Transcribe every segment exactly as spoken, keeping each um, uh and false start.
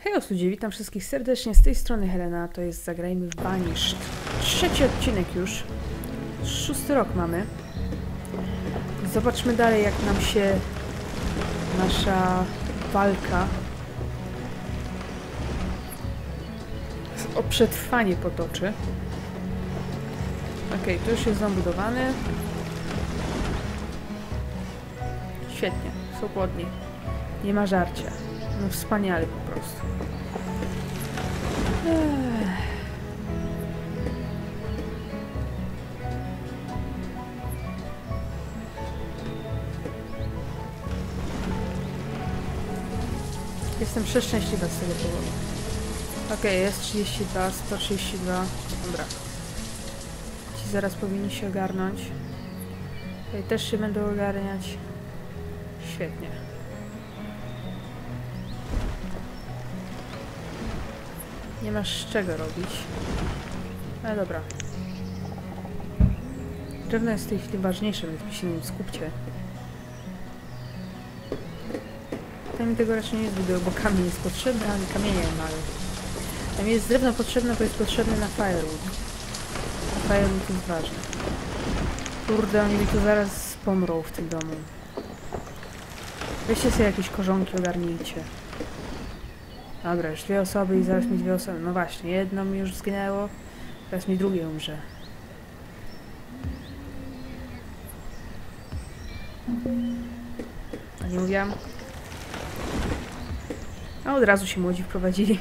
Hej ludzie, witam wszystkich serdecznie, z tej strony Helena, to jest Zagrajmy w Banished. Trzeci odcinek już, szósty rok mamy. Zobaczmy dalej, jak nam się nasza walka o przetrwanie potoczy. Okej, to już jest zabudowany. Świetnie, są głodni. Nie ma żarcia. No wspaniale po prostu. Ech. Jestem przeszczęśliwa z tego powodu. Okej, okay, jest trzydzieści dwa, sto trzydzieści dwa. Dobra. Ci zaraz powinni się ogarnąć. Tutaj też się będą ogarniać. Świetnie. Nie masz z czego robić. Ale dobra. Drewno jest w tej chwili ważniejsze, więc wy się nim skupcie. Tam mi tego raczej nie zbudują, bo kamień jest potrzebny, ale kamienia nie mają. Tam jest drewno potrzebne, bo jest potrzebne na firewood. A firewood jest ważny. Kurde, oni mi tu zaraz pomrą w tym domu. Weźcie sobie jakieś korzonki, ogarnijcie. Dobra, już dwie osoby i zaraz mi dwie osoby. No właśnie, jedno mi już zginęło, teraz mi drugie umrze. A nie mówiłam? A od razu się młodzi wprowadzili.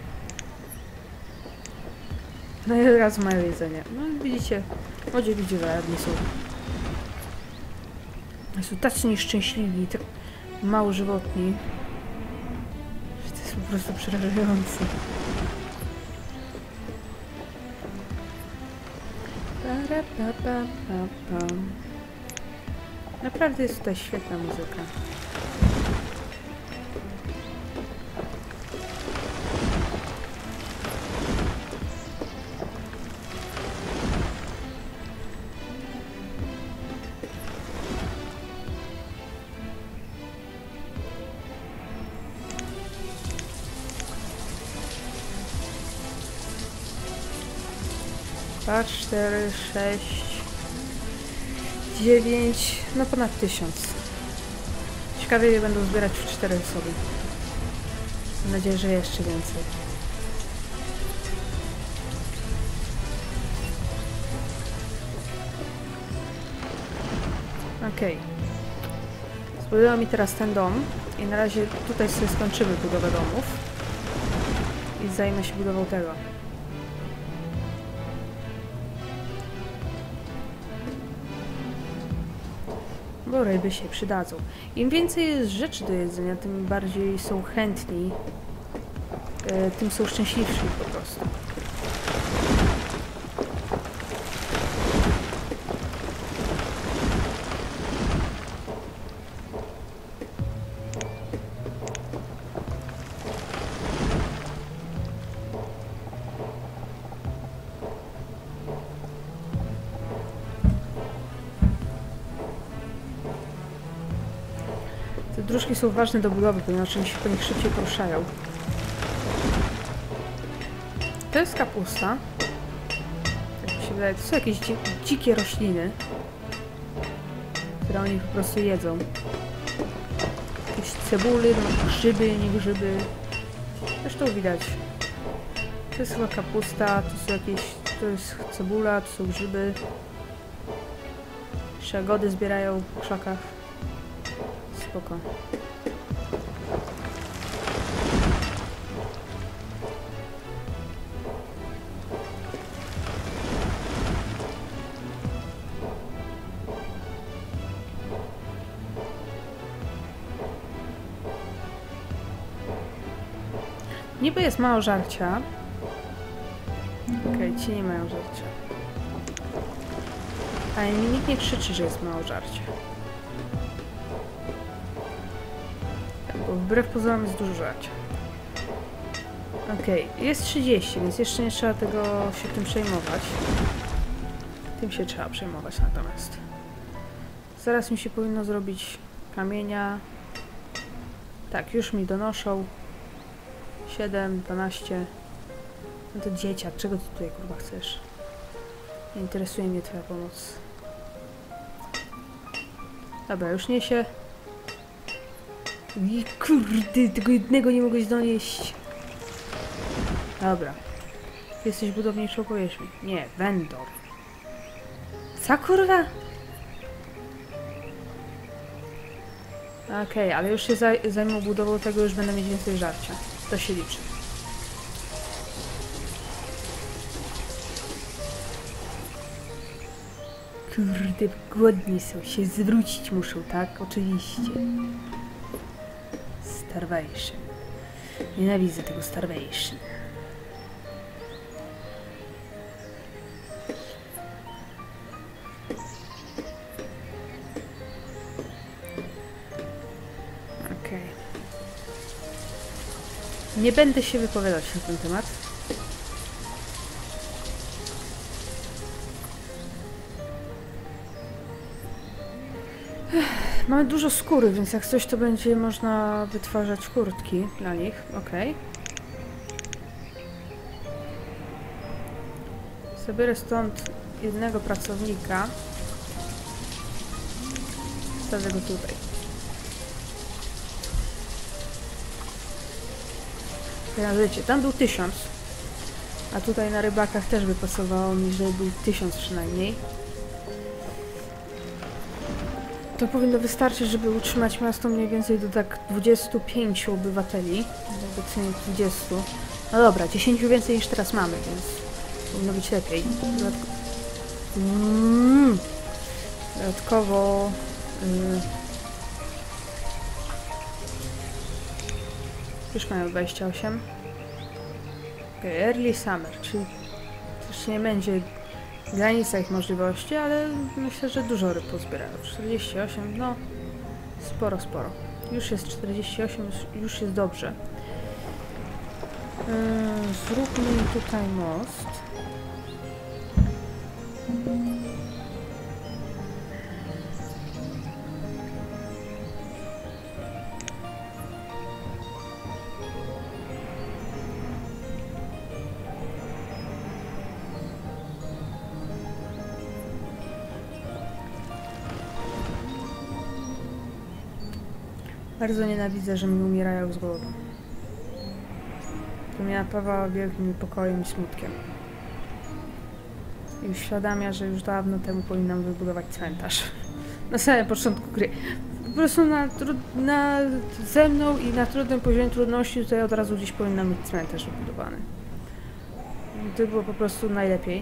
No i od razu mają jedzenie. No widzicie, młodzi ludzie ładni są. Są tacy nieszczęśliwi, tak mało żywotni. To jest po prostu przerażające. Naprawdę jest tutaj świetna muzyka. dwa, cztery, sześć, dziewięć, no ponad tysiąc. Ciekawie je będą zbierać w cztery osoby. Mam nadzieję, że jeszcze więcej. Okej. Okay. Zbudował mi teraz ten dom i na razie tutaj sobie skończymy budowę domów i zajmę się budową tego. Bo ryby się przydadzą. Im więcej jest rzeczy do jedzenia, tym bardziej są chętni, e, tym są szczęśliwsi po prostu. Te dróżki są ważne do budowy, ponieważ oni się po nich szybciej poruszają. To jest kapusta. Tak mi się wydaje, to są jakieś dzi dzikie rośliny, które oni po prostu jedzą. Jakieś cebuly, no, grzyby, nie grzyby. Zresztą widać. To jest chyba kapusta, to są jakieś... to jest cebula, to są grzyby. Jeszcze jagody zbierają w krzakach. Spoko. Niby jest mało żarcia. Okej, okay, ci nie mają żarcia. Ale mi nikt nie krzyczy, że jest mało żarcia. Bo wbrew pozorom jest dużo żarcia. Okej, okay. Jest trzydzieści, więc jeszcze nie trzeba tego się tym przejmować. Tym się trzeba przejmować natomiast. Zaraz mi się powinno zrobić kamienia. Tak, już mi donoszą. siedem, dwanaście. No to dzieciak, czego ty tutaj kurwa chcesz? Nie interesuje mnie twoja pomoc. Dobra, już niesie. I kurde, tego jednego nie mogłeś donieść. Dobra. Ty jesteś budowniczą, powiesz mi. Nie, vendor. Co kurwa? Okej, okay, ale już się zaj zajmą budową tego, już będę mieć więcej żarcia. To się liczy. Kurde, głodni są, się zwrócić muszą, tak? Oczywiście. Starvation. Nienawidzę tego starvation. Okej. Okay. Nie będę się wypowiadać na ten temat. Mamy dużo skóry, więc jak coś, to będzie można wytwarzać kurtki dla nich. Okej. Okay. Zabiorę stąd jednego pracownika. Wstawię go tutaj. Teraz wiecie, tam był tysiąc. A tutaj na rybakach też by pasowało mi, żeby był tysiąc przynajmniej. To powinno wystarczyć, żeby utrzymać miasto mniej więcej do tak dwudziestu pięciu obywateli. Obecnie dwudziestu. No dobra, dziesięciu więcej niż teraz mamy, więc powinno być lepiej. Dodatko... Mm. Dodatkowo... Yy... Już mają dwadzieścia osiem. Okay, early summer, czyli też nie będzie granica ich możliwości, ale myślę, że dużo ryb pozbierają. czterdzieści osiem, no sporo, sporo. Już jest czterdzieści osiem, już, już jest dobrze. Yy, zróbmy tutaj most. Bardzo nienawidzę, że mi umierają z głodu. To mnie napawa wielkim niepokojem i smutkiem. I uświadamia, że już dawno temu powinnam wybudować cmentarz. Na samym początku gry. Po prostu na, na ze mną i na trudnym poziomie trudności tutaj od razu gdzieś powinnam mieć cmentarz wybudowany. I to było po prostu najlepiej.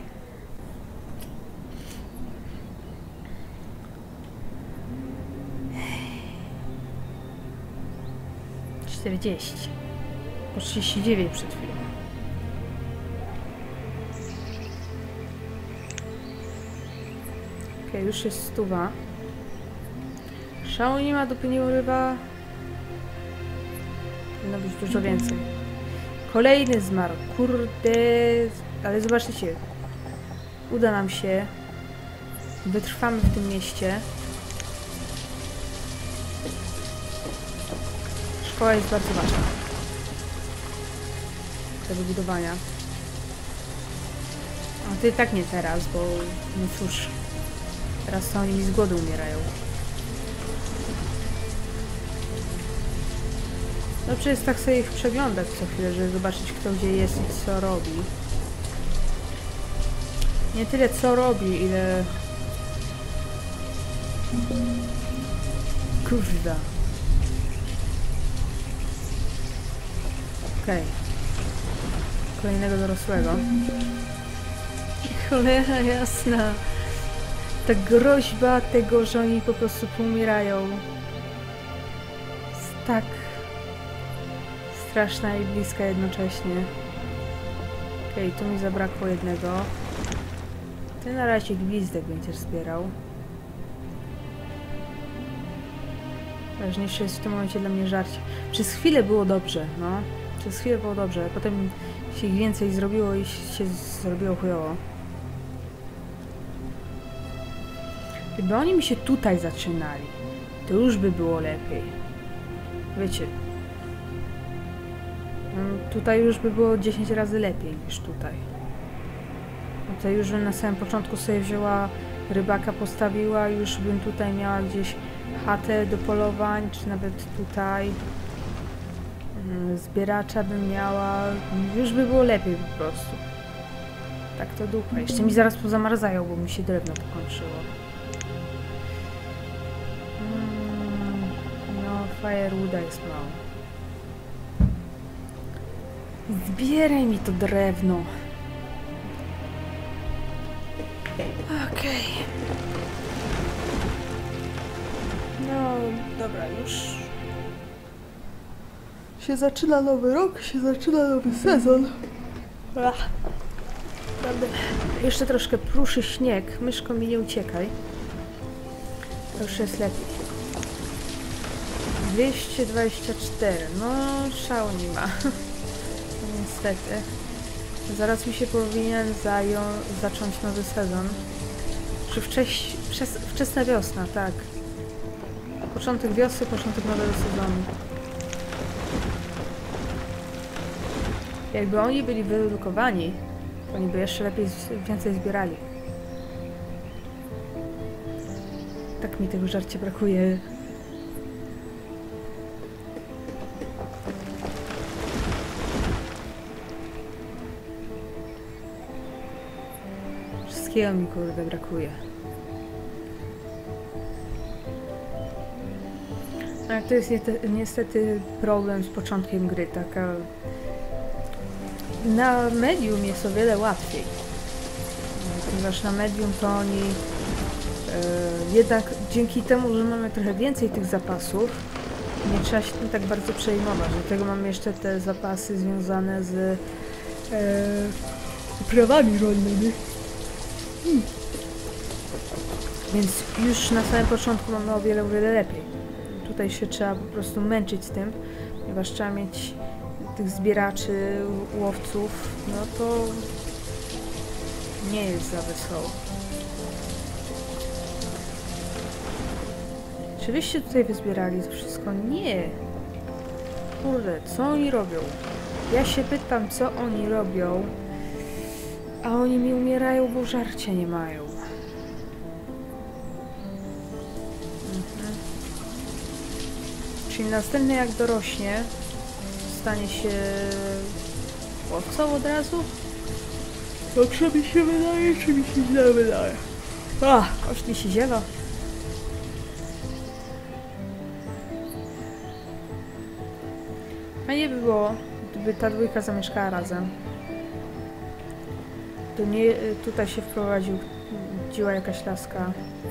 czterdzieści. Po trzydzieści dziewięć przed chwilą. Okej, okay, już jest stuwa. Szału nie ma, dopóki nie urywa. Powinno być dużo więcej. Kolejny zmarł. Kurde. Ale zobaczycie. Uda nam się. Wytrwamy w tym mieście. Szkoła jest bardzo ważna do wybudowania. A to i tak nie teraz, bo no cóż, teraz to oni z głodu umierają. Dobrze jest tak sobie ich przeglądać co chwilę, żeby zobaczyć, kto gdzie jest i co robi. Nie tyle co robi, ile... Kurwa. Okej. Okay. Kolejnego dorosłego. Cholera jasna. Ta groźba tego, że oni po prostu poumierają, jest tak straszna i bliska jednocześnie. Okej, okay, tu mi zabrakło jednego. Ty na razie gwizdek będziesz zbierał. Ważniejsze jest w tym momencie dla mnie żarcie. Przez chwilę było dobrze, no. Przez chwilę było dobrze, potem się ich więcej zrobiło i się zrobiło chujowo. Gdyby oni mi się tutaj zaczynali, to już by było lepiej. Wiecie. Tutaj już by było dziesięć razy lepiej niż tutaj. Tutaj już bym na samym początku sobie wzięła rybaka, postawiła, już bym tutaj miała gdzieś chatę do polowań, czy nawet tutaj zbieracza bym miała, już by było lepiej po prostu. Tak to dupa. Jeszcze mi zaraz pozamarzają, bo mi się drewno pokończyło. Hmm, no, firewooda jest mało. Zbieraj mi to drewno. Okej. Okay. No, dobra, już się zaczyna nowy rok, się zaczyna nowy sezon. Ach. Prawda. Jeszcze troszkę pruszy śnieg. Myszko mi nie uciekaj. To już jest lepiej. dwieście dwadzieścia cztery. No, szału nie ma. Niestety. Zaraz mi się powinien zajął, zacząć nowy sezon. Czy wcześ, wczes, wczesna wiosna, tak. Początek wiosny, początek nowego sezonu. Jakby oni byli wyedukowani, to oni by jeszcze lepiej, więcej zbierali. Tak mi tego żarcia brakuje. Wszystkiego mi kurde brakuje. Ale to jest niestety problem z początkiem gry, taka... Na medium jest o wiele łatwiej, ponieważ na medium to oni yy, jednak dzięki temu, że mamy trochę więcej tych zapasów, nie trzeba się tym tak bardzo przejmować. Do tego mamy jeszcze te zapasy związane z yy, uprawami rolnymi. Hmm. Więc już na samym początku mamy o wiele, o wiele lepiej. Tutaj się trzeba po prostu męczyć z tym, ponieważ trzeba mieć tych zbieraczy, łowców, no to nie jest za wesoło. Czy wyście tutaj wyzbierali to wszystko? Nie! Kurde, co oni robią? Ja się pytam, co oni robią, a oni mi umierają, bo żarcia nie mają. Mhm. Czyli następny jak dorośnie, stanie się łowcą od razu? To czy mi się wydaje, czy mi się źle wydaje? A, aż mi się ziewa. Fajnie by było, gdyby ta dwójka zamieszkała razem. To nie tutaj się wprowadził, dziła jakaś laska.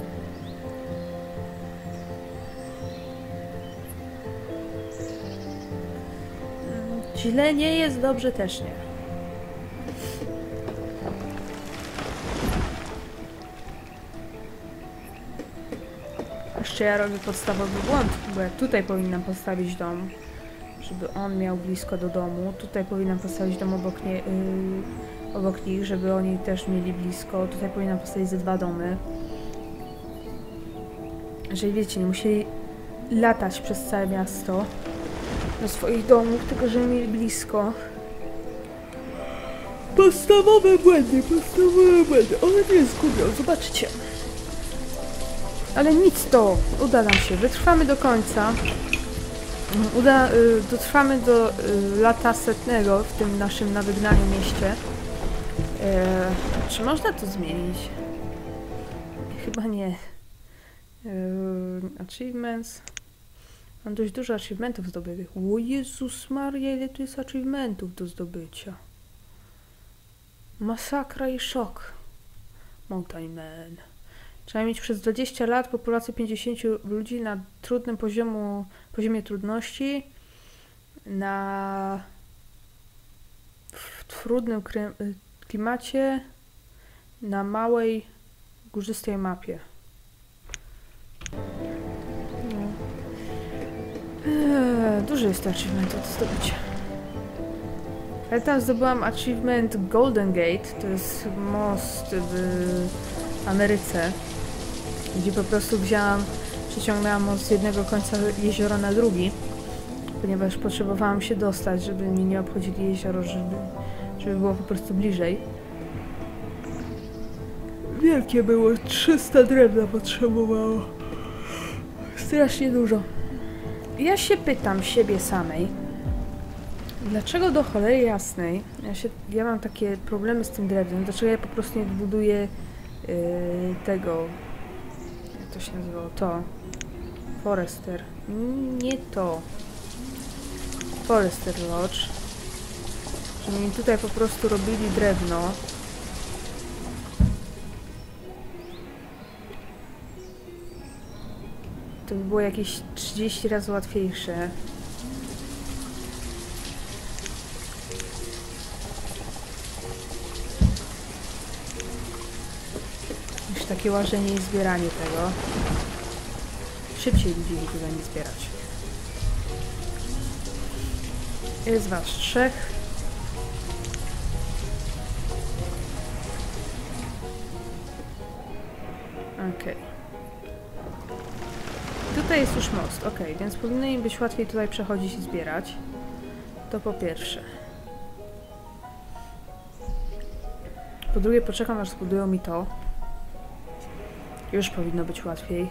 Źle nie jest, dobrze też nie. Jeszcze ja robię podstawowy błąd, bo ja tutaj powinnam postawić dom, żeby on miał blisko do domu. Tutaj powinnam postawić dom obok, nie, yy, obok nich, żeby oni też mieli blisko. Tutaj powinnam postawić ze dwa domy. Jeżeli wiecie, nie musieli latać przez całe miasto do swoich domów, tylko żeby mieli blisko. Podstawowe błędy, podstawowe błędy. One nie zgubią, zobaczcie. Ale nic to, uda nam się, wytrwamy do końca. Uda, y, dotrwamy do y, lata setnego w tym naszym na wygnaniu mieście. E, czy można to zmienić? Chyba nie. E, achievements. Mam dość dużo achievementów zdobytych. O Jezus Maria, ile tu jest achievementów do zdobycia. Masakra i szok. Mountain Man. Trzeba mieć przez dwadzieścia lat populację pięćdziesięciu ludzi na trudnym poziomu, poziomie trudności, na w trudnym klimacie, na małej, górzystej mapie. No. Eee, dużo jest achievementów do zdobycia. Ja tam zdobyłam achievement Golden Gate, to jest most w Ameryce, gdzie po prostu wzięłam, przeciągnęłam most z jednego końca jeziora na drugi ponieważ potrzebowałam się dostać, żeby mi nie obchodzili jezioro, żeby, żeby było po prostu bliżej. Wielkie było, trzysta drewna potrzebowało. Strasznie dużo. Ja się pytam siebie samej, dlaczego do cholery jasnej, ja, się, ja mam takie problemy z tym drewnem, dlaczego ja po prostu nie buduję yy, tego, jak to się nazywało, to, Forester, nie to, Forester Lodge, żeby mi tutaj po prostu robili drewno. To by było jakieś trzydzieści razy łatwiejsze. Niż takie łażenie i zbieranie tego. Szybciej ludzi tutaj nie zbierać. Jest was trzech. Okej. Okay. Tutaj jest już most, ok, więc powinno im być łatwiej tutaj przechodzić i zbierać. To po pierwsze. Po drugie, poczekam aż zbudują mi to. Już powinno być łatwiej.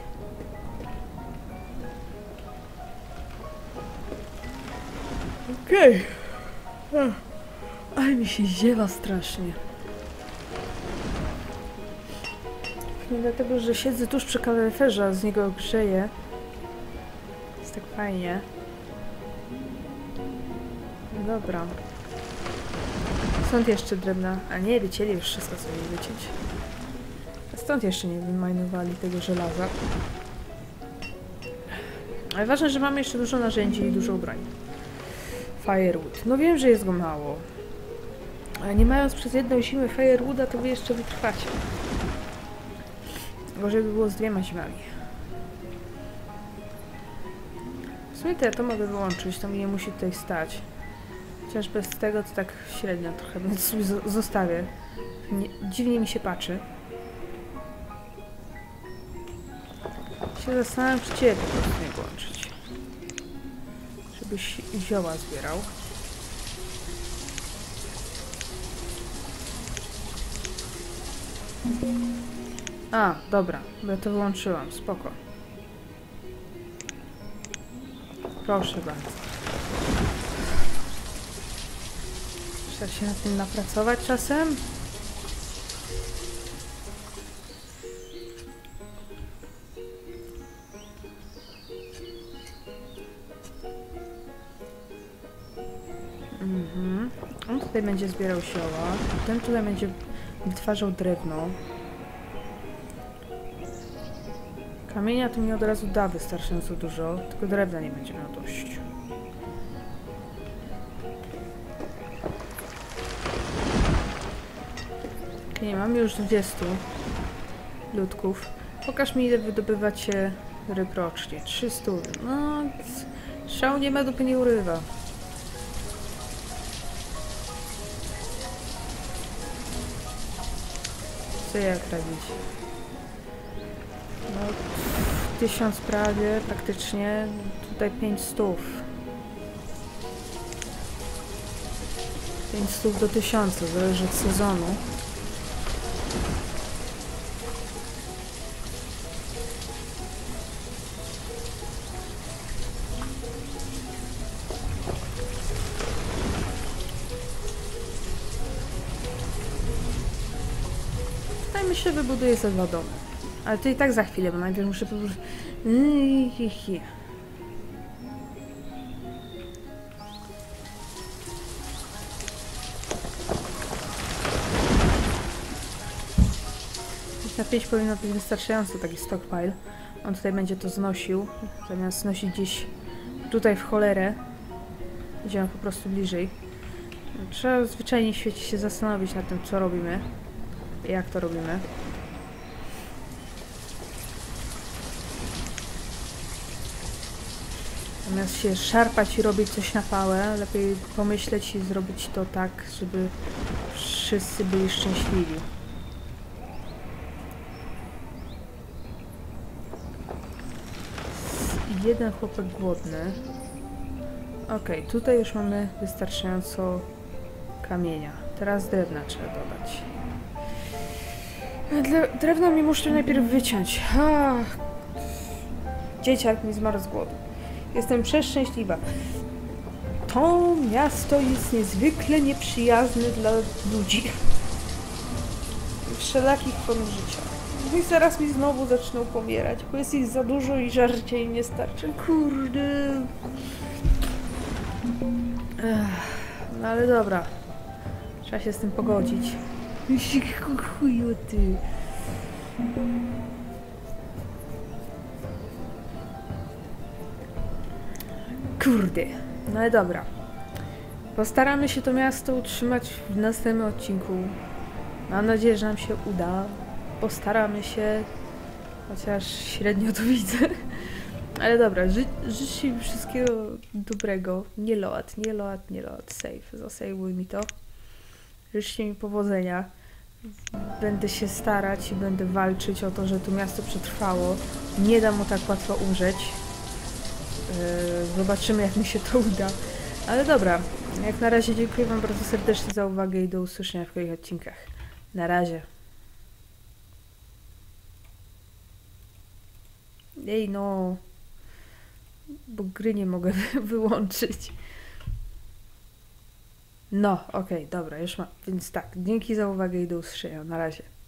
Okej. Okay. Ale mi się ziewa strasznie. No dlatego, że siedzę tuż przy kaloryferze, a z niego grzeje. Jest tak fajnie. Dobra. Stąd jeszcze drewna. A nie, wycięli już wszystko, co mieli wyciąć. A stąd jeszcze nie wymajnowali tego żelaza. Ale ważne, że mamy jeszcze dużo narzędzi i dużo ubrań. Firewood. No wiem, że jest go mało. Ale nie mając przez jedną zimę Firewooda, to wy jeszcze wytrwacie. Gorzej by było z dwiema zimami. W sumie to ja to mogę wyłączyć, to mi nie musi tutaj stać. Chociaż bez tego to tak średnio trochę, więc sobie zostawię. Nie, dziwnie mi się patrzy. Się zastanawiam, czy ciebie po prostu nie włączyć. Żebyś zioła zbierał. A, dobra, bo ja to wyłączyłam, spoko. Proszę bardzo. Trzeba się nad tym napracować czasem? Mhm. On tutaj będzie zbierał zioła, ten tutaj będzie wytwarzał drewno. Kamienia to mi od razu da wystarczająco dużo, tylko drewna nie będzie miał dość. Nie, mam już dwudziestu ludków. Pokaż mi, ile wydobywacie ryb rocznie. trzysta. No, szał nie ma, dupy nie urywa. Co jak robić? No, tysiąc prawie, praktycznie. Tutaj pięć stów. pięć stów do tysiąca, zależy od sezonu. Tutaj myślę, wybuduję sobie dwa domy. Ale to i tak za chwilę, bo najpierw muszę po prostu... Na pięć powinno być wystarczająco taki stockpile. On tutaj będzie to znosił, zamiast nosić gdzieś tutaj w cholerę. Idziemy po prostu bliżej. Trzeba zwyczajnie w świecie się zastanowić nad tym, co robimy. Jak to robimy. Zamiast się szarpać i robić coś na pałę, lepiej pomyśleć i zrobić to tak, żeby wszyscy byli szczęśliwi. Jeden chłopak głodny. Okej, tutaj już mamy wystarczająco kamienia. Teraz drewna trzeba dodać. Dla drewna mi muszę najpierw wyciąć. Ach. Dzieciak mi zmarł z głodu. Jestem przeszczęśliwa. To miasto jest niezwykle nieprzyjazne dla ludzi. Wszelakich form życia. No i zaraz mi znowu zaczną pomierać, bo jest ich za dużo i żarcie im nie starczy. Kurde. Ech, no ale dobra. Trzeba się z tym pogodzić. Chuju ty. Kurde. No ale dobra. Postaramy się to miasto utrzymać w następnym odcinku. Mam nadzieję, że nam się uda. Postaramy się. Chociaż średnio to widzę. Ale dobra, ży życzę mi wszystkiego dobrego. Nie load, nie load, nie load. Save. Zasejwuj mi to. Życzcie mi powodzenia. Będę się starać i będę walczyć o to, że to miasto przetrwało. Nie dam mu tak łatwo umrzeć. Yy, zobaczymy, jak mi się to uda. Ale dobra, jak na razie dziękuję wam bardzo serdecznie za uwagę i do usłyszenia w kolejnych odcinkach. Na razie. Ej no, bo gry nie mogę wyłączyć. No, okej, okay, dobra, już mam. Więc tak, dzięki za uwagę i do usłyszenia. Na razie.